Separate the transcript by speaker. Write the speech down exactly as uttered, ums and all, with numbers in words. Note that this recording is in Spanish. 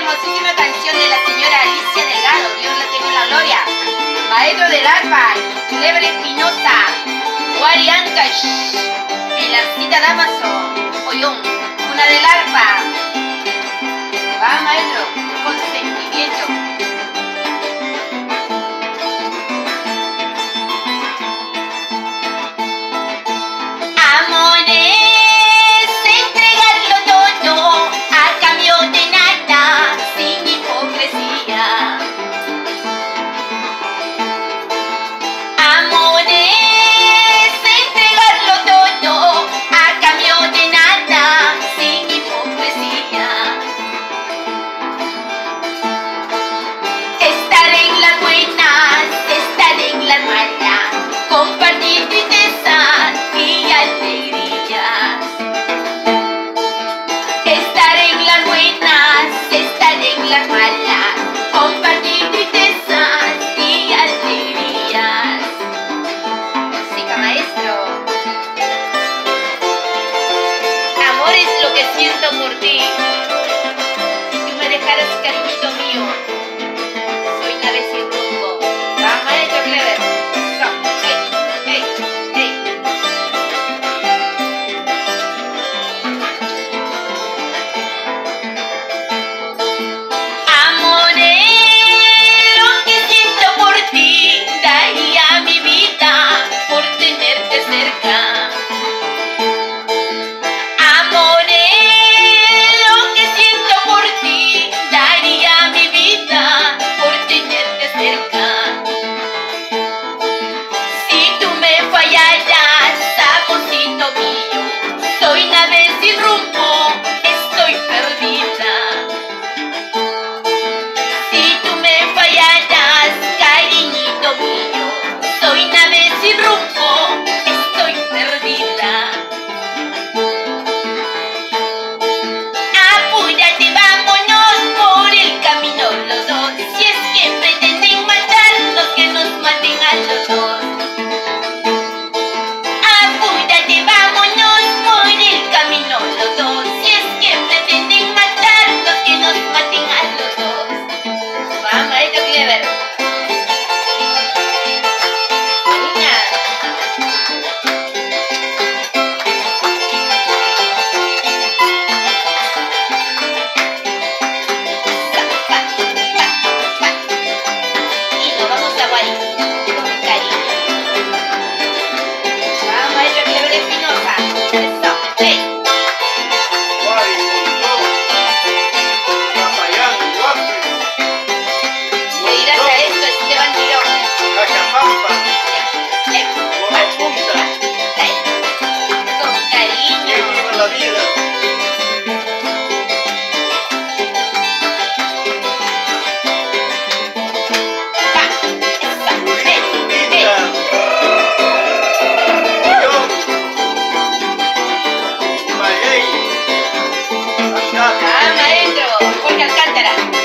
Speaker 1: hermosísima canción de la señora Alicia Delgado, Dios la tenga en la gloria. Maestro del arpa, Clever Espinosa, Wari Ancash, Pilarcita Damaso, Oyón, una del arpa. Va, maestro, con sentimiento. Compartir tristezas y alegrías. Estar en las buenas, estar en las malas. Compartir tristezas y alegrías. Música, maestro. Amor es lo que siento por ti. Si tú me dejaras, cariñito mío, soy nave sin rumbo. Va, maestro Clever.
Speaker 2: Ah, maestro, Jorge Alcántara.